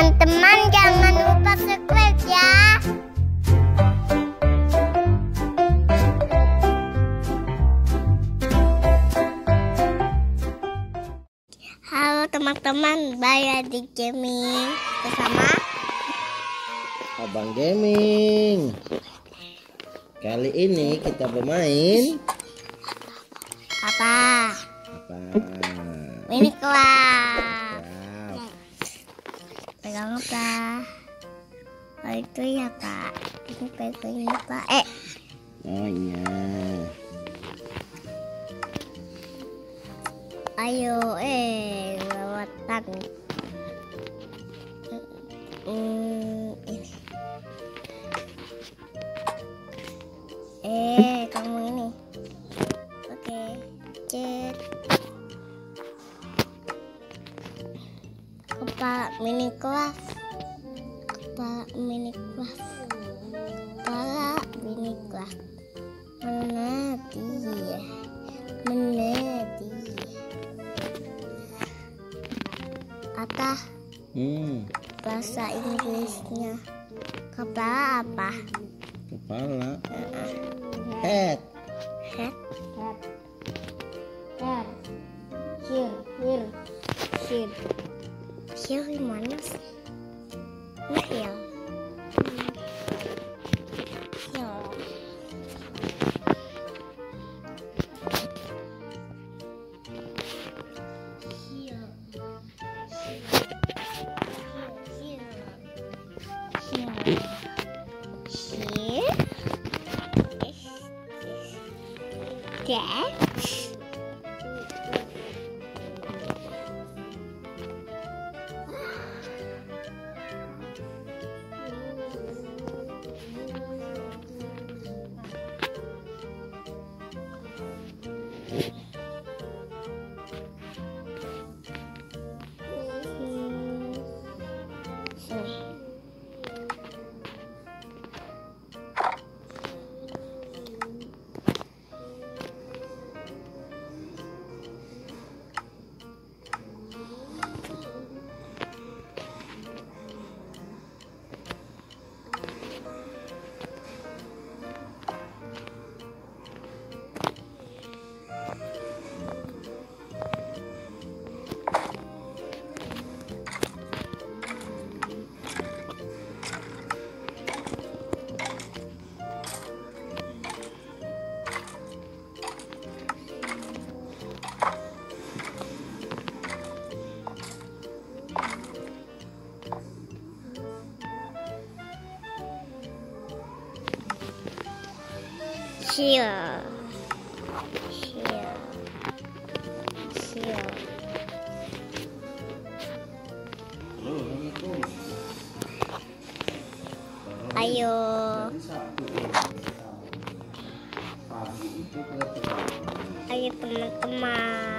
teman-teman, jangan lupa subscribe ya. Halo teman-teman, balik di gaming bersama Abang Gaming. Kali ini kita bermain apa? Minecraft. Pegang apa? Oh itu ya Pak. Ini pegangnya Pak. Oh iya. Ayo lewatan. Ini. Kamu ini. Oke. Cek. Kepala Minecraft. Kepala Minecraft. Kepala Minecraft. Mana dia? Mana dia? Atah. Bahasa Inggrisnya. Kepala apa? Kepala. Head. Head. Head. Here. Here gimana sih? Ini here. Here. Ayo. Ayo teman-teman.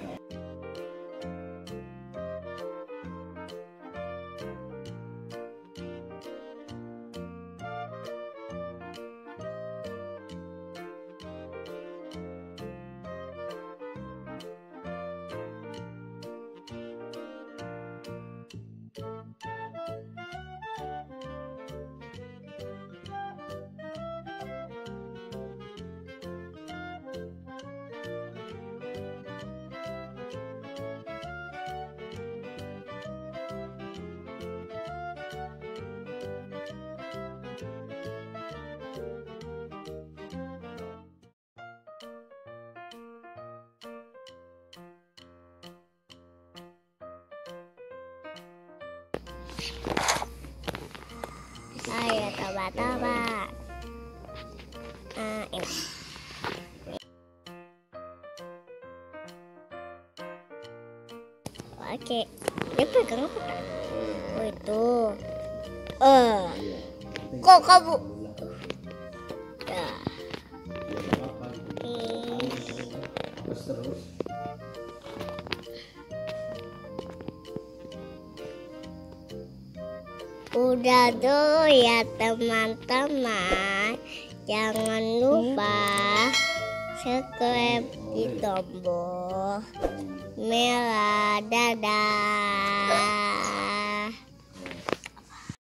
Ayo coba. Ini. Oke, dia pegang apa? Oh itu. Kok kamu? Ya. Terus. Udah dulu ya teman-teman. Jangan lupa subscribe di tombol merah. Dadah.